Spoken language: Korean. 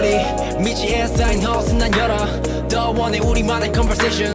미지의 쌓인 허스 난 열어 더 원해 우리만의 conversation